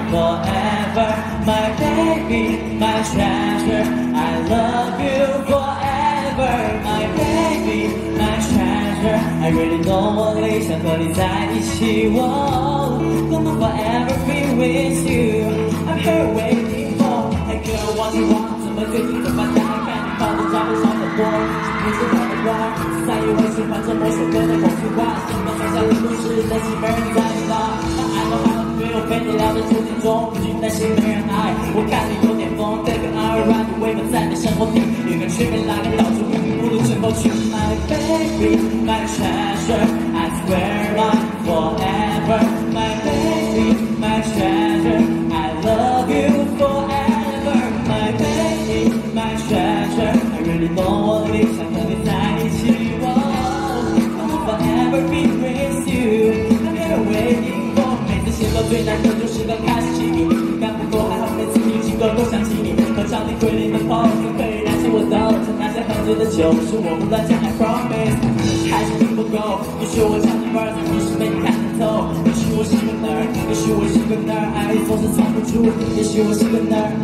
forever. My baby, my treasure, I love you forever. My baby, my treasure, I really don't want to 想和你在一起。Gonna forever be with you. I'm here waiting for. Hey girl, what you want？ 怎么最近怎么打开你抱着照片上的波？是不是我的光？在以为喜欢这某首歌的某句话，什么传下的故事，但是没人在意了。那爱都还没有被你聊得出境中，不仅担心没人爱。我看你有点疯，这个 alright， 你为何在你生活里一个区别来个导致无缘无故全部去 My baby, my treasure, I swear I'm forever. My baby, my treasure, I love you forever. My baby, my treasure, I really don't want to leave， 想和你在一起。I'll forever be with you. I'm here waiting for. 每次写歌最难的就是刚开始起笔，灵感不够，还好每次听情歌都想起你。合唱你瑰丽的 pose， 可以燃起我的趁那些喝醉的酒，是我不乱讲 I promise。还是听不够，也许我唱的 verse 你是没看得透，也许我是个 nerd， 也许我是个 nerd， 爱总是藏不住，也许我是个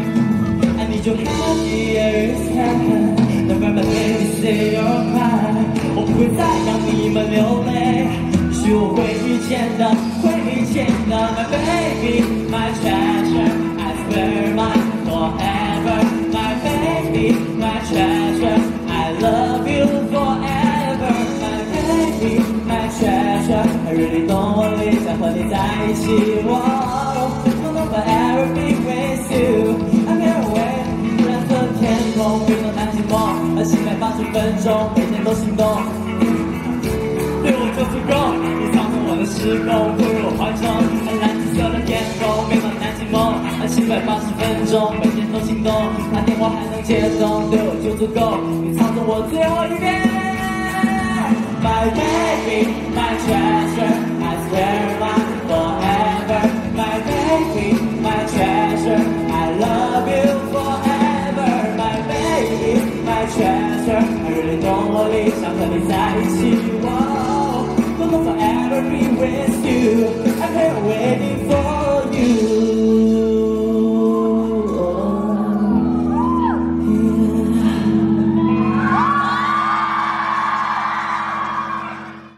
nerd。I need your happy every second, never let me see your cry。 我不会再让你们流泪，也许我会遇见的，会遇见的。My baby, my treasure, I swear mine forever. My baby, my treasure, I love you forever. My baby, my treasure, I really don't want to leave， 想和你在一起。Gonna forever be with you. I'm here waiting， 蓝色天空，飞到南极梦，780分钟，每天都心动。对我就足够，你操纵我的时空，归我怀中。蓝紫色的天空，飞到南极梦，780分钟，每天都心动。打电话还能接得动，对我就足够，你操纵我最后一遍。My baby, my treasure, I swear I'm forever. My baby, my treasure, I love you forever. My baby, my treasure, I really don't want to leave， 想和你在一起。Gonna forever be with you. I'm here waiting